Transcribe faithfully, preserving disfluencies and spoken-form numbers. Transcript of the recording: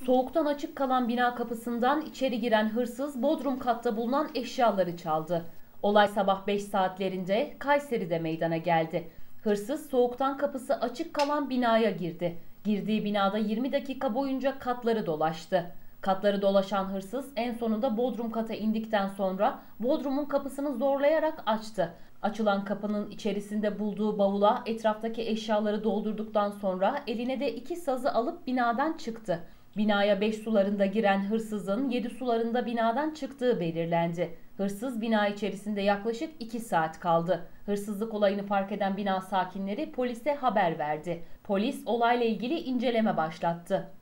Soğuktan açık kalan bina kapısından içeri giren hırsız bodrum katta bulunan eşyaları çaldı. Olay sabah beş saatlerinde Kayseri'de meydana geldi. Hırsız soğuktan kapısı açık kalan binaya girdi. Girdiği binada yirmi dakika boyunca katları dolaştı. Katları dolaşan hırsız en sonunda bodrum kata indikten sonra bodrumun kapısını zorlayarak açtı. Açılan kapının içerisinde bulduğu bavula etraftaki eşyaları doldurduktan sonra eline de iki sazı alıp binadan çıktı. Binaya beş sularında giren hırsızın yedi sularında binadan çıktığı belirlendi. Hırsız bina içerisinde yaklaşık iki saat kaldı. Hırsızlık olayını fark eden bina sakinleri polise haber verdi. Polis olayla ilgili inceleme başlattı.